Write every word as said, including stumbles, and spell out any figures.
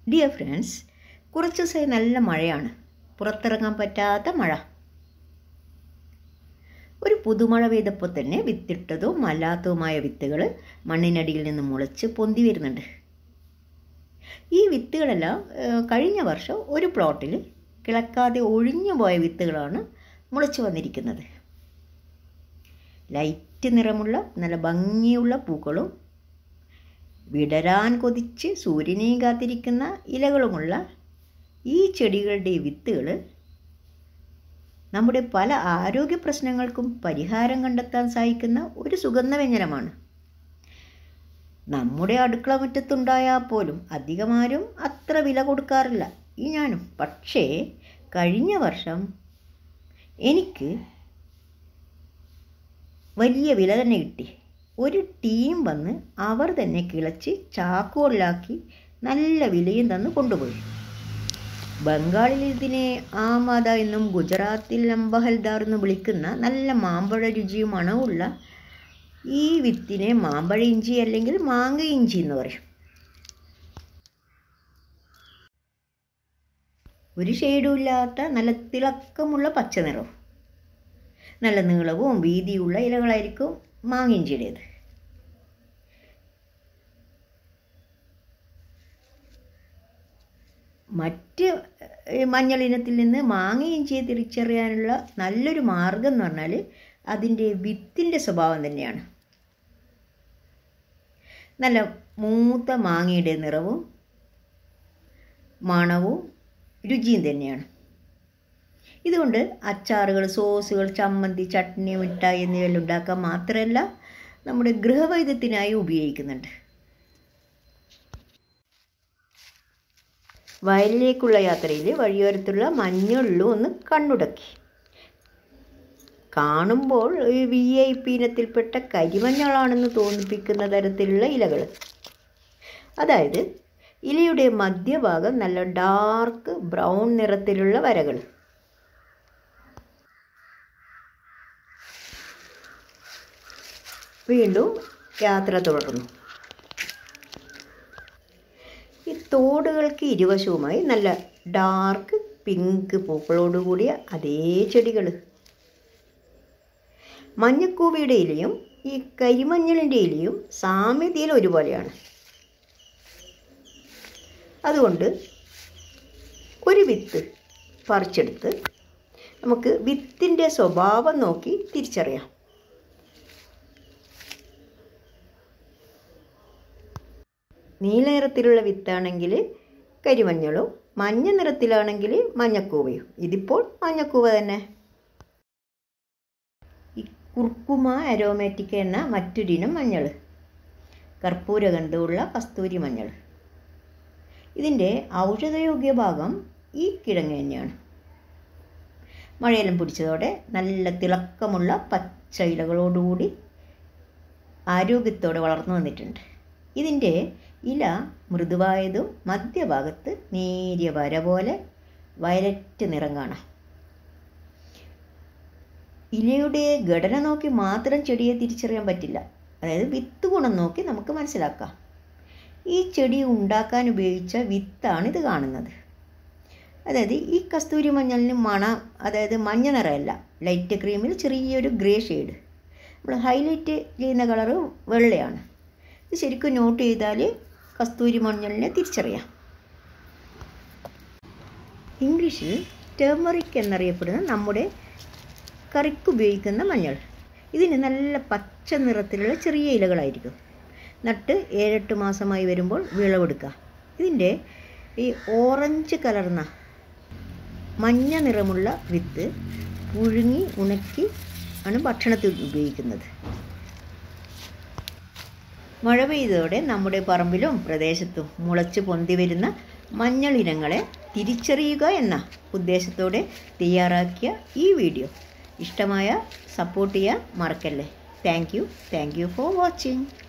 Dear friends, കുറച്ച് ദിവസമായി നല്ല മഴയാണ്. പുറത്തിറങ്ങാൻ പറ്റാത്ത മഴ. ഒരു പുതുമഴ പെയ്തപ്പോൾ തന്നെ വിത്തിട്ടതും അല്ലാത്തതുമായ വിത്തുകൾ മണ്ണിനടിയിൽ നിന്ന് മുളച്ച് പൊന്തി വരുന്നുണ്ട്. ഈ വിത്തുകളെല്ലാം കഴിഞ്ഞ വർഷം ഒരു പ്ലോട്ടിൽ കിളക്കാതെ ഒഴിഞ്ഞു പോയ വിത്തുകളാണ് മുളച്ചു വന്നിരിക്കുന്നത്. ലൈറ്റ് നിറമുള്ള നല്ല ഭംഗിയുള്ള പൂക്കളും വിടരാൻ കൊതിച്ച് സൂര്യനെയും കാത്തിരിക്കുന്ന ഇലകളുമുള്ള ഈ ചെടികളുടെ വിത്തുകൾ നമ്മുടെ പല ആരോഗ്യ പ്രശ്നങ്ങൾക്കും പരിഹാരം കണ്ടെത്താൻ സഹായിക്കുന്ന ഒരു സുഗന്ധവ്യഞ്ജനമാണ്. നമ്മുടെ അടുക്കള മുറ്റത്തുണ്ടായാൽ പോലും അധികമാരും അത്ര വില കൊടുക്കാറില്ല, ഈ ഞാനും. പക്ഷേ കഴിഞ്ഞ വർഷം എനിക്ക് വലിയ വില തന്നെ കിട്ടി. ഒരു ടീം വന്ന് അവർ തന്നെ കിളച്ച് ചാക്കുകളിലാക്കി നല്ല വിലയും തന്ന് കൊണ്ടുപോയി. ബംഗാളിൽ ഇതിനെ ആമാദ എന്നും ഗുജറാത്തിൽ അംബഹൽദാർ എന്നും വിളിക്കുന്ന നല്ല മാമ്പഴ രുചിയും മണവുള്ള ഈ വിത്തിനെ മാമ്പഴ ഇഞ്ചി അല്ലെങ്കിൽ മാങ്ങ ഇഞ്ചി എന്ന് പറയും. ഒരു ഷെയ്ഡും ഇല്ലാത്ത നല്ല തിളക്കമുള്ള പച്ച നിറവും നല്ല നീളവും വീതിയുള്ള ഇലകളായിരിക്കും മാങ്ങിഞ്ചിയുടേത്. മറ്റ് മഞ്ഞൾ ഇനത്തിൽ നിന്ന് മാങ്ങ ഇഞ്ചിയെ തിരിച്ചറിയാനുള്ള നല്ലൊരു മാർഗം എന്ന് പറഞ്ഞാൽ അതിൻ്റെ വിത്തിൻ്റെ സ്വഭാവം തന്നെയാണ്. നല്ല മൂത്ത മാങ്ങയുടെ നിറവും മണവും രുചിയും തന്നെയാണ്. ഇതുകൊണ്ട് അച്ചാറുകൾ, സോസുകൾ, ചമ്മന്തി, ചട്നി, മിഠായി എന്നിവയെല്ലാം ഉണ്ടാക്കാൻ മാത്രമല്ല നമ്മുടെ ഗൃഹവൈദ്യത്തിനായി ഉപയോഗിക്കുന്നുണ്ട്. വയലിലേക്കുള്ള യാത്രയിൽ വഴിയോരത്തുള്ള മഞ്ഞുള്ളും ഒന്ന് കണ്ണുടക്കി. കാണുമ്പോൾ വി ഐ പി ഇനത്തിൽപ്പെട്ട കരിമഞ്ഞളാണെന്ന് തോന്നിപ്പിക്കുന്ന തരത്തിലുള്ള ഇലകൾ. അതായത് ഇലയുടെ മധ്യഭാഗം നല്ല ഡാർക്ക് ബ്രൗൺ നിറത്തിലുള്ള വരകൾ. വീണ്ടും യാത്ര തുടർന്നു. ഈ തോടുകൾക്ക് ഇരുവശവുമായി നല്ല ഡാർക്ക് പിങ്ക് പൂക്കളോടുകൂടിയ അതേ ചെടികൾ. മഞ്ഞക്കൂവയുടെ ഇലയും ഈ കരിമഞ്ഞളിൻ്റെ ഇലയും സാമ്യതയിൽ ഒരുപോലെയാണ്. അതുകൊണ്ട് ഒരു വിത്ത് പറിച്ചെടുത്ത് നമുക്ക് വിത്തിൻ്റെ സ്വഭാവം നോക്കി തിരിച്ചറിയാം. നീല നിറത്തിലുള്ള വിത്താണെങ്കിൽ കരിമഞ്ഞളും, മഞ്ഞ നിറത്തിലാണെങ്കിൽ മഞ്ഞക്കൂവയും. ഇതിപ്പോൾ മഞ്ഞക്കൂവ തന്നെ. ഈ കുർക്കുമ അരോമാറ്റിക്ക എന്ന മറ്റൊരിനം മഞ്ഞൾ, കർപ്പൂരഗന്ധമുള്ള കസ്തൂരി മഞ്ഞൾ. ഇതിൻ്റെ ഔഷധയോഗ്യ ഭാഗം ഈ കിഴങ്ങ് തന്നെയാണ്. മഴയെല്ലാം പിടിച്ചതോടെ നല്ല തിളക്കമുള്ള പച്ച ഇലകളോടുകൂടി ആരോഗ്യത്തോടെ വളർന്നു വന്നിട്ടുണ്ട്. ഇതിൻ്റെ ഇല മൃദുവായതും മധ്യഭാഗത്ത് നേരിയ വര പോലെ വയലറ്റ് നിറം കാണാം. ഇലയുടെ ഘടന നോക്കി മാത്രം ചെടിയെ തിരിച്ചറിയാൻ പറ്റില്ല. അതായത് വിത്ത് ഗുണം നോക്കി നമുക്ക് മനസ്സിലാക്കാം. ഈ ചെടി ഉണ്ടാക്കാൻ ഉപയോഗിച്ച വിത്താണ് ഇത് കാണുന്നത്. അതായത് ഈ കസ്തൂരി മഞ്ഞളിന് മണം, അതായത് മഞ്ഞ നിറമല്ല, ലൈറ്റ് ക്രീമിൽ ചെറിയൊരു ഗ്രേ ഷെയ്ഡ്. നമ്മൾ ഹൈലൈറ്റ് ചെയ്യുന്ന കളറ് വെള്ളയാണ്. ഇത് ശരിക്കും നോട്ട് ചെയ്താൽ കസ്തൂരി മഞ്ഞളിനെ തിരിച്ചറിയാം. ഇംഗ്ലീഷിൽ ടേമറിക് എന്നറിയപ്പെടുന്ന നമ്മുടെ കറിക്ക് ഉപയോഗിക്കുന്ന മഞ്ഞൾ. ഇതിന് നല്ല പച്ച നിറത്തിലുള്ള ചെറിയ ഇലകളായിരിക്കും. നട്ട് ഏഴെട്ട് മാസമായി വരുമ്പോൾ വിളവെടുക്കുക. ഇതിൻ്റെ ഈ ഓറഞ്ച് കലർന്ന മഞ്ഞ നിറമുള്ള വിത്ത് പുഴുങ്ങി ഉണക്കി ആണ് ഭക്ഷണത്തിൽ ഉപയോഗിക്കുന്നത്. മഴ പെയ്തതോടെ നമ്മുടെ പറമ്പിലും പ്രദേശത്തും മുളച്ച് പൊന്തി വരുന്ന മഞ്ഞൾ ഇനങ്ങളെ തിരിച്ചറിയുക എന്ന ഉദ്ദേശത്തോടെ തയ്യാറാക്കിയ ഈ വീഡിയോ ഇഷ്ടമായ സപ്പോർട്ട് ചെയ്യാൻ മറക്കല്ലേ. Thank you thank you for watching.